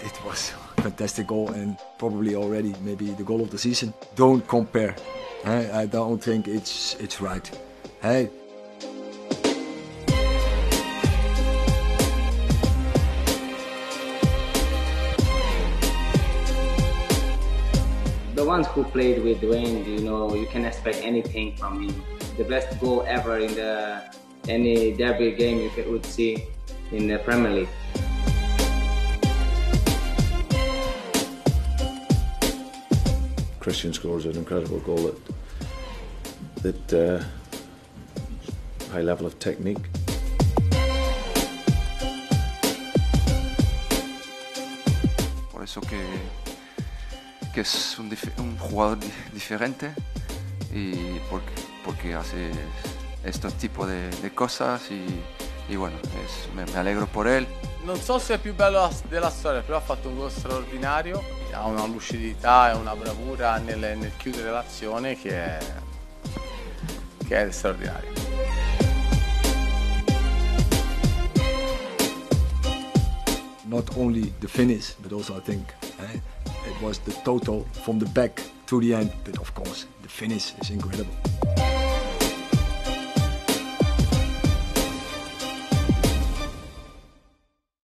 it was a fantastic goal and probably already maybe the goal of the season. Don't compare. I don't think it's right. Hey. The ones who played with Dwayne, you can expect anything from him. The best goal ever in any derby game you would see in the Premier League. Christian scores an incredible goal that high level of technique. Por eso que es un jugador diferente y porque hace estos tipos de cosas y bueno, me alegro por él. Non so se è più bello della storia, però ha fatto un gol straordinario, ha una lucidità e una bravura nel chiudere l'azione che è straordinaria. Not only the finish, but also I think it was the total from the back to the end. But of course, the finish is incredible.